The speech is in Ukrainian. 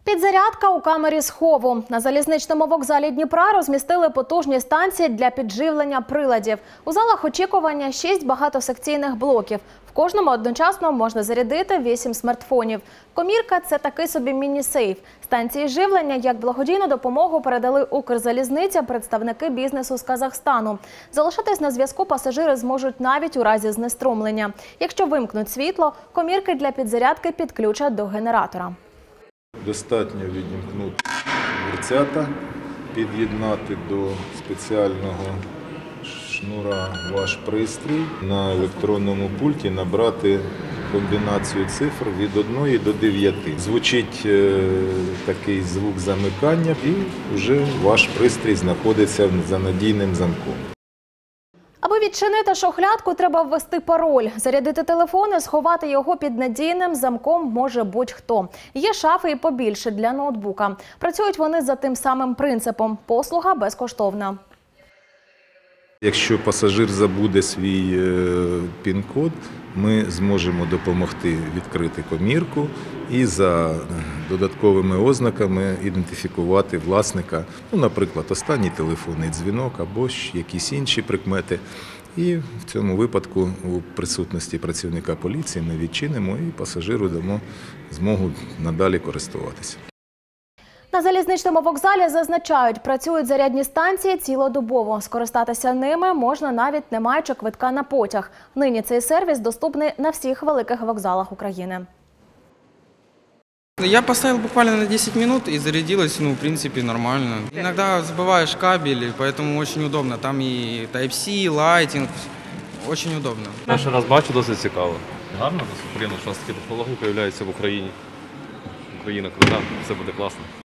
Підзарядка у камері схову. На залізничному вокзалі Дніпра розмістили потужні станції для підживлення приладів. У залах очікування 6 багатосекційних блоків. В кожному одночасно можна зарядити 8 смартфонів. Комірка – це такий собі міні-сейф. Станції живлення як благодійну допомогу передали Укрзалізниця, представники бізнесу з Казахстану. Залишатись на зв'язку пасажири зможуть навіть у разі знеструмлення. Якщо вимкнуть світло, комірки для підзарядки підключать до генератора. Достатньо відімкнути дверцята, під'єднати до спеціального шнура ваш пристрій, на електронному пульті набрати комбінацію цифр від 1 до 9. Звучить такий звук замикання і вже ваш пристрій знаходиться за надійним замком. Аби відчинити шухлядку, треба ввести пароль. Зарядити телефон і сховати його під надійним замком може будь-хто. Є шафи і побільше для ноутбука. Працюють вони за тим самим принципом. Послуга безкоштовна. Якщо пасажир забуде свій пін-код, ми зможемо допомогти відкрити комірку і за додатковими ознаками ідентифікувати власника, наприклад, останній телефонний дзвінок або якісь інші прикмети. І в цьому випадку у присутності працівника поліції ми відчинимо і пасажиру дамо змогу надалі користуватися. На залізничному вокзалі зазначають, працюють зарядні станції цілодобово. Скористатися ними можна навіть не маючи квитка на потяг. Нині цей сервіс доступний на всіх великих вокзалах України. Я поставил буквально на 10 минут и зарядилось, в принципе, нормально. Иногда забываешь кабель, поэтому очень удобно. Там и Type-C, лайтинг, очень удобно. Перший раз бачу, досить цікаво. Гарно, приємно, що у нас такі технології з'являються в Україні. Україна крута, все буде класно.